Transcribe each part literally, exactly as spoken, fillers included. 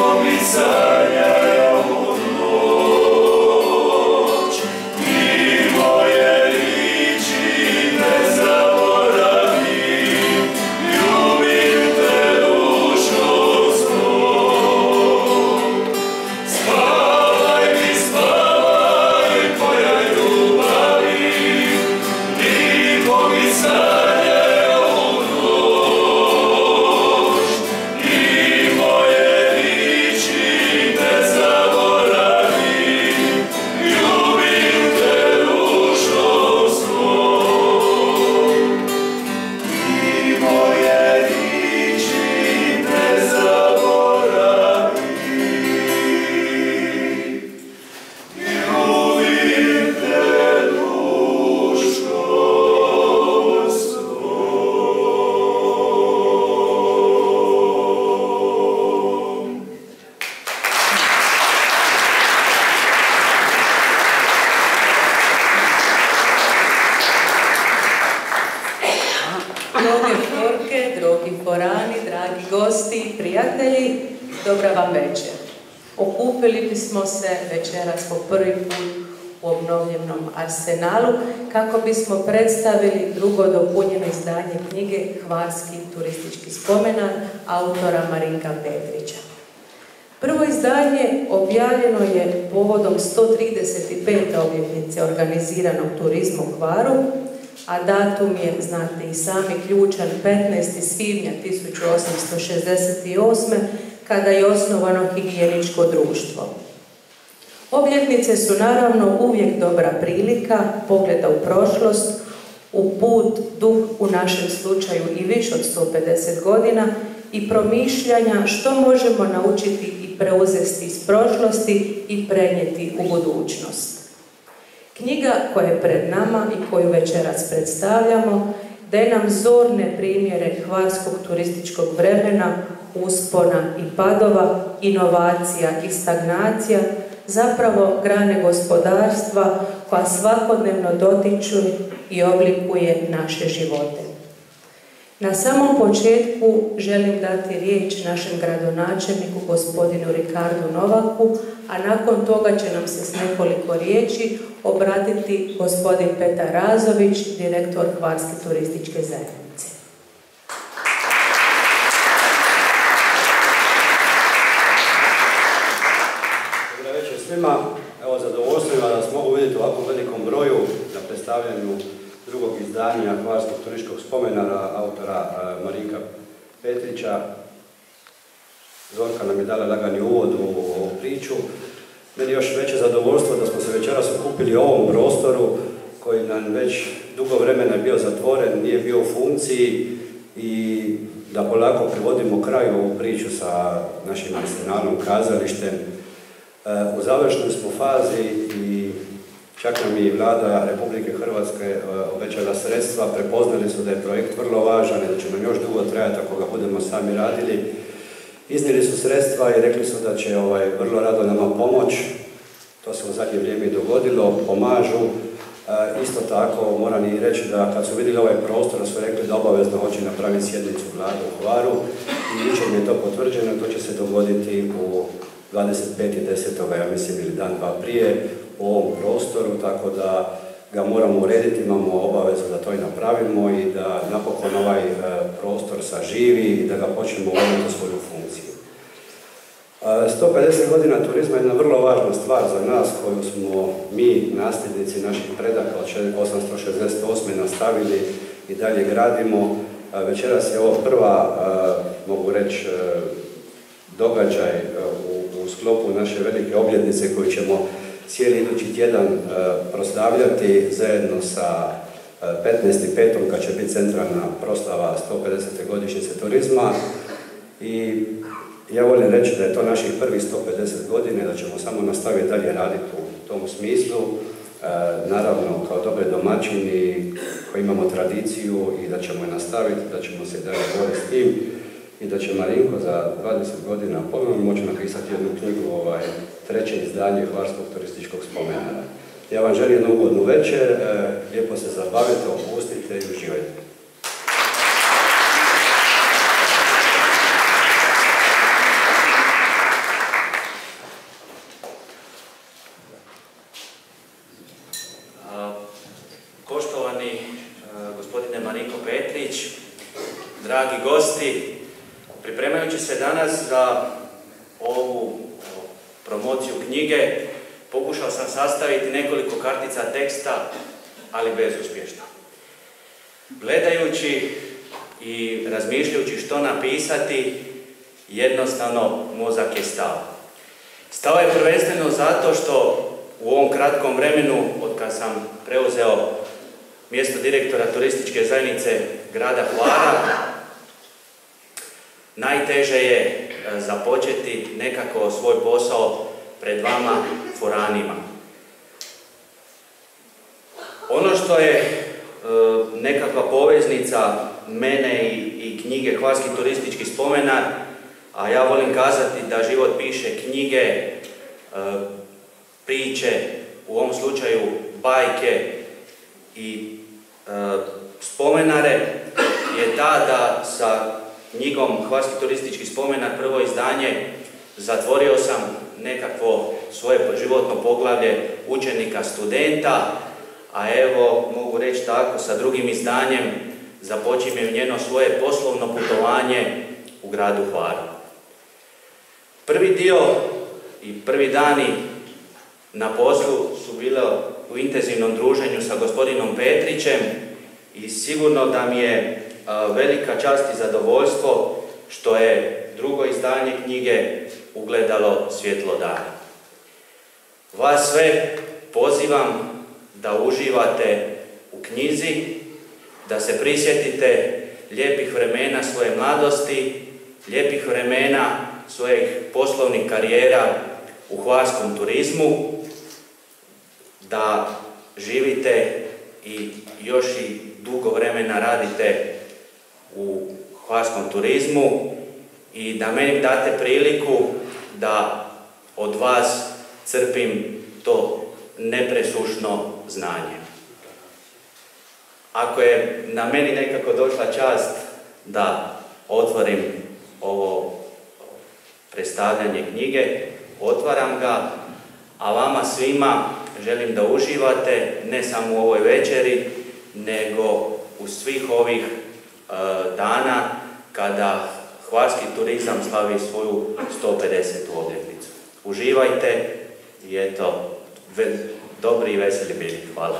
gosti, prijatelji, dobra vam večer. Okupili bismo se večeras po prvi put u obnovljenom Arsenalu kako bismo predstavili drugo dopunjeno izdanje knjige Hvarski turistički spomenar autora Marinka Petrića. Prvo izdanje objavljeno je povodom sto trideset pete obljetnice organiziranog turizma u Hvaru, a datum je, znate i sami, ključan petnaestog svibnja tisuću osamsto šezdeset osme. kada je osnovano higijeničko društvo. Obljetnice su naravno uvijek dobra prilika pogleda u prošlost, u put duh u našem slučaju i više od sto pedeset godina i promišljanja što možemo naučiti i preuzeti iz prošlosti i prenijeti u budućnost. Knjiga koja je pred nama i koju večeras predstavljamo daje nam zorne primjere hvarskog turističkog vremena, uspona i padova, inovacija i stagnacija, zapravo grane gospodarstva koja svakodnevno dotiču i oblikuje naše živote. Na samom početku želim dati riječ našem gradonačelniku, gospodinu Ricardu Novaku, a nakon toga će nam se s nekoliko riječi obratiti gospodin Petar Razović, direktor Hvarske turističke zajednice. Dobar večer svima. Evo, zadovoljstvo da nas mogu vidjeti u ovako velikom broju na predstavljanju drugog izdanja Hvarskog turističkog spomenara autora Marinka Petrića. Zorka nam je dala lagani uvod u ovu priču. Meni je još veće zadovoljstvo da smo se večeras okupili u ovom prostoru koji nam već dugo vremena je bio zatvoren, nije bio u funkciji i da polako privodimo kraju ovu priču sa našim Arsenalom kazalištem. U završnoj smo fazi i čak nam i Vlada Republike Hrvatske obećala sredstva, prepoznali su da je projekt vrlo važan i da će nam još dugo trajati ako ga budemo sami radili. Iznijeli su sredstva i rekli su da će ovaj, vrlo rado nama pomoć. To se u zadnje vrijeme i dogodilo, pomažu. E, isto tako moram i reći da kad su vidjeli ovaj prostor su rekli da obavezno hoće napraviti sjednicu Vlade u Hvaru i jučer mi je to potvrđeno, to će se dogoditi u dvadeset petog desetog ja mislim ili dan dva prije u ovom prostoru, tako da ga moramo urediti, imamo obavezu da to i napravimo i da napokon ovaj e, prostor saživi i da ga počnemo uvoditi u svoju funkciju. E, sto pedeset godina turizma je jedna vrlo važna stvar za nas koju smo mi, nasljednici naših predaka od osamsto šezdeset osme nastavili i dalje gradimo. E, večeras je ovo prva, e, mogu reći, e, događaj e, u, u sklopu naše velike obljetnice koju ćemo cijeli idući tjedan e, proslavljati zajedno sa e, petnaestom petom kad će biti centralna proslava sto pedesete godišnjice turizma. I ja volim reći da je to naših prvih sto pedeset godina, da ćemo samo nastaviti dalje raditi u tom smislu. E, naravno, kao dobre domaćini koji imamo tradiciju i da ćemo je nastaviti, da ćemo se dalje boriti s tim i da će Marinko za dvadeset godina ponovno moći napisati jednu knjigu, ovaj, treće izdanje Hvarskog turističkog spomenara. Ja vam želim jednu ugodnu večer, e, lijepo se zabavite, opustite i uživajte. gosti, pripremajući se danas za ovu promociju knjige, pokušao sam sastaviti nekoliko kartica teksta, ali bezuspješno. Gledajući i razmišljajući što napisati, jednostavno mozak je stao. Stao je prvenstveno zato što u ovom kratkom vremenu, od kad sam preuzeo mjesto direktora turističke zajednice grada Hvara, najteže je započeti nekako svoj posao pred vama, Foranima. Ono što je e, nekakva poveznica mene i, i knjige Hvarski turistički spomenar, a ja volim kazati da život piše knjige, e, priče, u ovom slučaju bajke i e, spomenare, je ta da sa knjigom Hvarski turistički spomenar, prvo izdanje, zatvorio sam nekakvo svoje životno poglavlje učenika, studenta, a evo, mogu reći tako, sa drugim izdanjem započinjem njeno svoje poslovno putovanje u gradu Hvaru. Prvi dio i prvi dani na poslu su bile u intenzivnom druženju sa gospodinom Petrićem i sigurno da mi je a, velika čast i zadovoljstvo što je drugo izdanje knjige ugledalo svjetlo dana. Vas sve pozivam da uživate u knjizi, da se prisjetite lijepih vremena svoje mladosti, lijepih vremena svojih poslovnih karijera u hvarskom turizmu, da živite i još i dugo vremena radite u hvarskom turizmu i da meni date priliku da od vas crpim to nepresušno znanje. Ako je na meni nekako došla čast da otvorim ovo predstavljanje knjige, otvaram ga, a vama svima želim da uživate ne samo u ovoj večeri, nego u svih ovih uh, dana kada hvarski turizam slavi svoju sto pedesetu obljetnicu. Uživajte i eto, dobri i veseli bili. Hvala.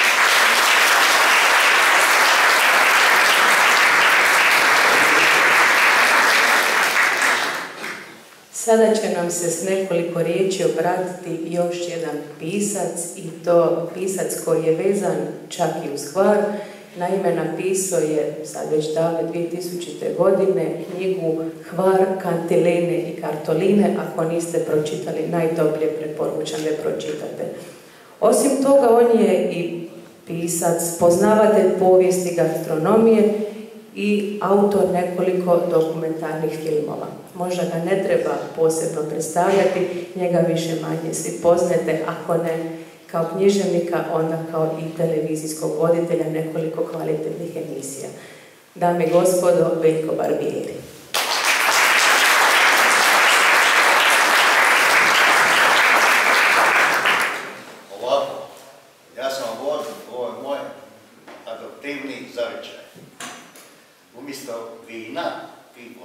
Sada će nam se s nekoliko riječi obratiti još jedan pisac, i to pisac koji je vezan čak i uz Hvar. Naime, napisao je sad već davne dvije tisućite. godine knjigu Hvar, kantilene i kartoline. Ako niste pročitali, najtoplije preporučam da pročitate. Osim toga, on je i pisac, poznavatelj povijesti gastronomije i autor nekoliko dokumentarnih filmova. Možda ga ne treba posebno predstavljati, njega više manje svi poznate, ako ne kao književnika, onda kao i televizijskog voditelja nekoliko kvalitetnih emisija. Dame i gospodo, Veljko Barbieri. Ovako, ja sam ovo, ovo je moj adoptivni zavičaj. Umjesto vina, pivo.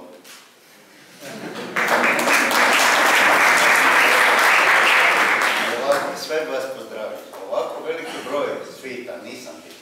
Ovako, sve vas pozdravim. Ovako veliki broj svita nisam vidio.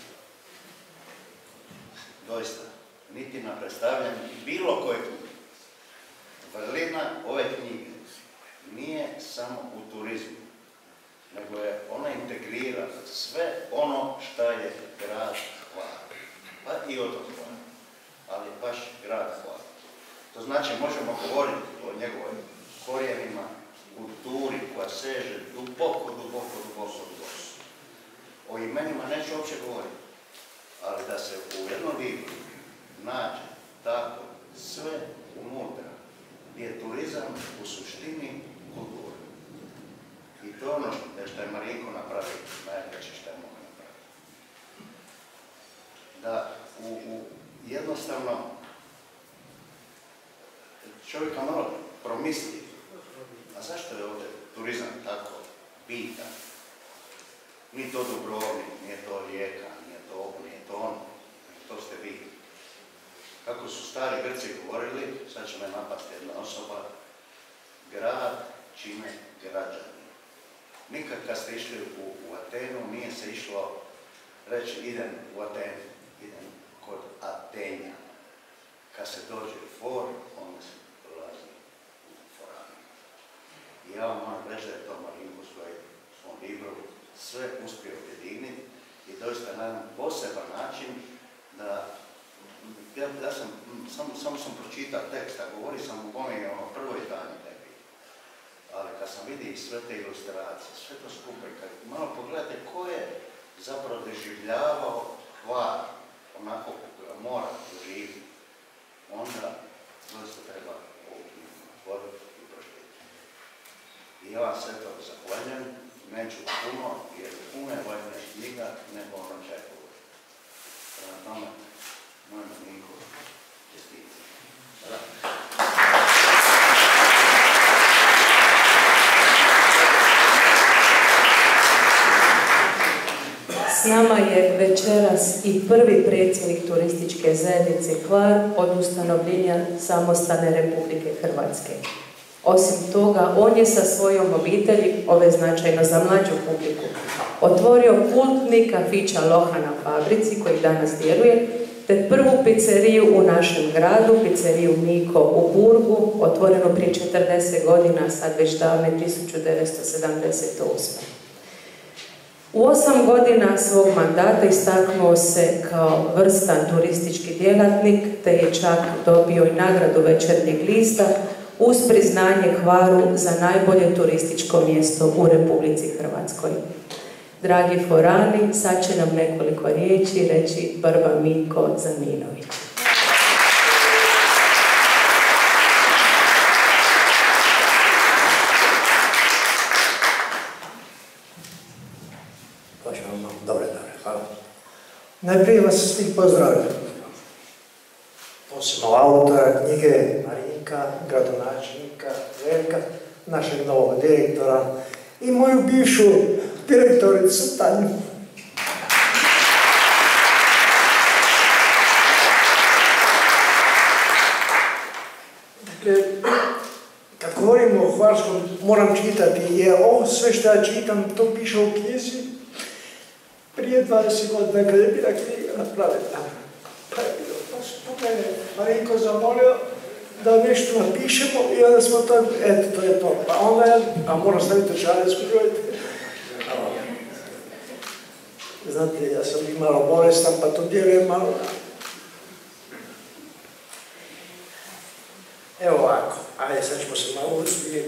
Doista, niti na predstavljanju bilo koje knjige. Vrlina ove knjige nije samo u turizmu, nego je ona integrira sve ono što je grad Hvar, pa i otok Hvar, ali baš grad Hvar. To znači možemo govoriti o njegovim korijenima, kulturi koja seže duboko, duboko, duboko, duboko. O imenima neću uopće govoriti, ali da se u jednom vidu nađe tako sve unutra, gdje je turizam u suštini kultura. I to je ono što je Marinko napravio, najveće što je mogo napraviti. Da u, u jednostavno čovjek malo promisli, a zašto je ovdje turizam tako bitan? Nije to Dubrovnik, nije to Rijeka, nije to ovo, nije to ono, to ste vi. kako su stari Grci govorili, sad će me napasti jedna osoba, grad čine građani. Nikad kad ste išli u, u Atenu, nije se išlo reći idem u Atenu, idem kod Atenja. Kad se dođe u for, onda se dolazi u foranu. I ja vam moram reći da je to Marinkus koji u svom libru sve uspio objediniti i doista na jedan poseban način da ja, ja sam, samo, samo sam pročitao tekst, a govori sam u kome je ono prvo izdanje tebi. Ali kad sam vidio sve te ilustracije, sve to skupa, kad malo pogledate ko je zapravo doživljavao Hvar onako kako ga mora doživjeti, onda doista treba ovu knjigu otvoriti i pročitati. I ja vam sve to zahvaljujem, neću puno, jer puno je važnija knjiga nego ono čekova. Prema tome, moj Marinko, čestite. S nama je večeras i prvi predsjednik turističke zajednice Hvar od ustanovljenja samostalne Republike Hrvatske. Osim toga, on je sa svojom obitelji, ove značajno za mlađu publiku, otvorio kultni kafić Aloha na Fabrici, koji danas djeluje, te prvu pizzeriju u našem gradu, pizzeriju Miko u Burgu, otvorenu prije četrdeset godina, sad već davne tisuću devetsto sedamdeset osme. U osam godina svog mandata istaknuo se kao vrstan turistički djelatnik, te je čak dobio i nagradu Večernjeg lista uz priznanje Hvaru za najbolje turističko mjesto u Republici Hrvatskoj. Dragi forani, sad će nam nekoliko riječi reći Brba Miko Zaminović. Dobre, dobre, hvala. Najprije vas svih pozdravljam. Posebno autora knjige Marinka, gradonačelnika Veljka, našeg novog direktora i moju bivšu direktoricu Tanju. Dakle, kad govorimo o Hvarskom, moram čitati, jer ovo sve što ja čitam, to piše u knjizi prije dvadeset godina, kada je bila knjiga napravljena. Pa je bilo, pa su mene Marinko zamolio da nešto napišemo i onda smo to, eto, to je to. Pa onda je, a moram staviti očare, skužujete. Znate, ja sam i malo bolestan, pa to djelujem malo. Evo ovako, ajde, sad ćemo se malo uspjeti.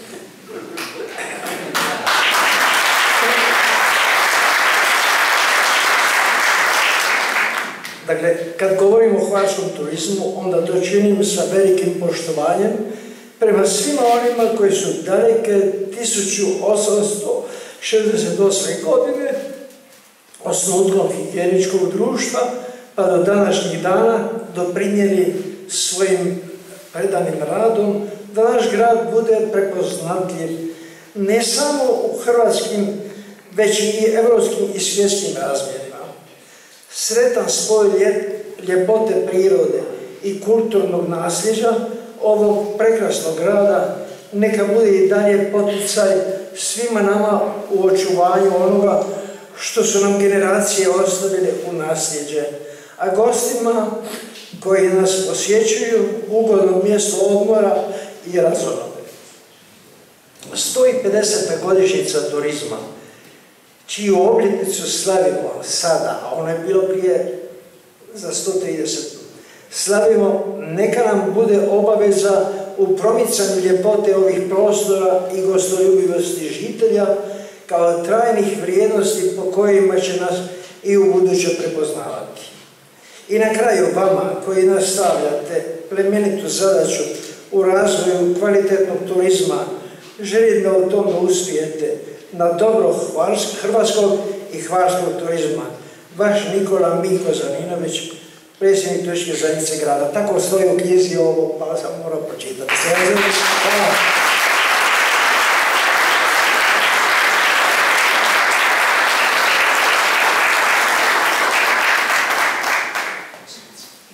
Dakle, kad govorimo o hvarskom turizmu, onda to činim sa velikim poštovanjem prema svima onima koji su daleke tisuću osamsto šezdeset osme. godine osnutkom higijeničkog društva pa do današnjih dana doprinijeli svojim predanim radom da naš grad bude prepoznatljiv ne samo u hrvatskim, već i evropskim i svjetskim razmjerima. Sretan spoj ljepote prirode i kulturnog nasljeđa ovog prekrasnog grada neka bude i dalje poticaj svima nama u očuvanju onoga što su nam generacije ostavile u nasljeđe, a gostima koji nas posjećuju ugodno mjesto odmora i razonode. sto pedeseta godišnjica turizma, čiju obljetnicu slavimo sada, a ono je bilo prije za sto trideset. Slavimo, neka nam bude obaveza u promicanju ljepote ovih prostora i gostoljubivosti žitelja kao trajnih vrijednosti po kojima će nas i u buduće prepoznavati. I na kraju vama koji nastavljate plemenitu zadaću u razvoju kvalitetnog turizma, želim da u tome uspijete na dobro hrvatskog i hvarskog turizma. Vaš Nikola Miko Zaminović, predsjednik turističke zajednice grada. Tako stoji u knjizi ovo, pa sam morao pročitati. Hvala.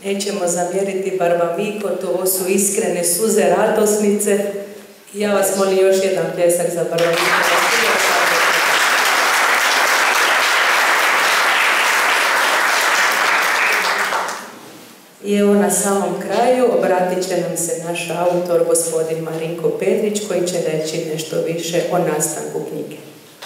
nećemo zamjeriti bar vam Miko, to ovo su iskrene suze radosnice. I ja vas molim još jedan pljesak za bar vam Miko. I evo na samom kraju obratit će nam se naš autor, gospodin Marinko Petrić, koji će reći nešto više o nastanku knjige.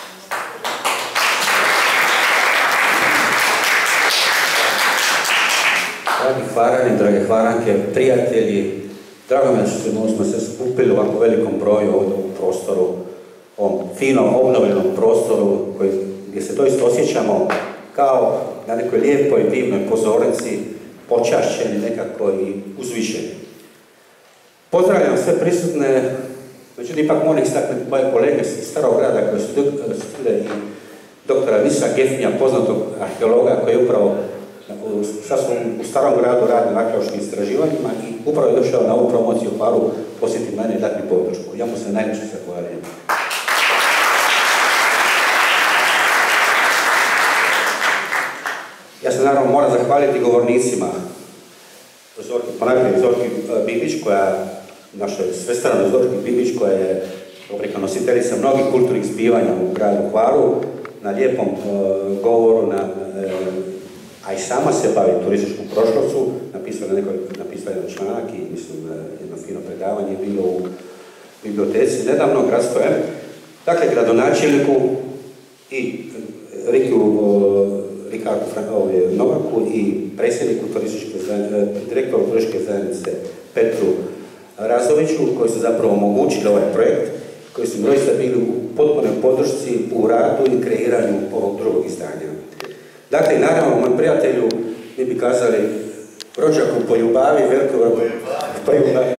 Dragi Hvarani, drage Hvaranke, prijatelji, drago me što smo se skupili u ovako velikom broju ovdje u prostoru, ovom finom, obnovljenom prostoru koji, gdje se doista osjećamo kao na nekoj lijepoj, divnoj pozornici, počašćeni nekako i uzvišeni. Pozdravljam sve prisutne, međutim ipak moram istaknuti moje kolege iz Starog grada koji su bile i doktora Nisa Gefnja, poznatog arheologa koji je upravo u Starom gradu radi na arheološkim istraživanjima i upravo je došao na ovu promociju u Hvaru posjetiti mene i dati mi podršku. Ja mu se najviše zahvaljujem. Ja se naravno moram zahvaliti govornicima, Zorki, ponajprije Zorki Bibić, koja, našoj svestranoj Zorki Bibić, koja je nositeljica mnogih kulturnih zbivanja u gradu Hvaru, na lijepom uh, govoru, na, uh, a i sama se bavi turističkom prošlošću, napisala je jedan članak i mislim jedno fino predavanje bilo u biblioteci nedavno, gradskoj, dakle gradonačelniku i Rikiju uh, Rikardu Novaku i predsjedniku direktoru turističke zajednice Petru Razoviću, koji su zapravo omogućili ovaj projekt, koji su doista bili u potpunoj podršci u radu i kreiranju ovog drugog izdanja. Dakle, naravno, moj prijatelju, mi bi kazali, rođaku po ljubavi, veliko po ljubavi.